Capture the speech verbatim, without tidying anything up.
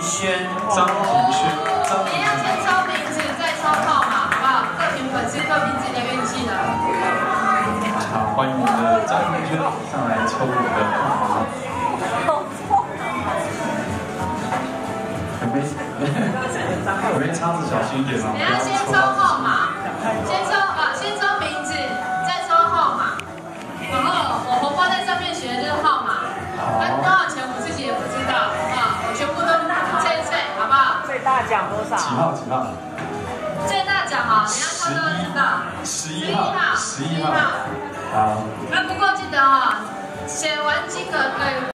轩， 张庭轩，张你要先抽名字，再抽号码，好不好？各凭本事，各凭自己的运气了。 好，欢迎我们的张庭轩上来抽我的号码。有没有没叉子小心一点哦。 你要先抽号码，先抽啊，先抽名字，再抽号码。然后我红包在上面写的就是号码，那多少钱我自己也不知道啊，我全部都猜一猜，好不好？ 最大奖多少？ 几号？几号？ 最大奖啊，你要抽都知道。 十一号，十一号。好。 那不过记得哈，写完几个对。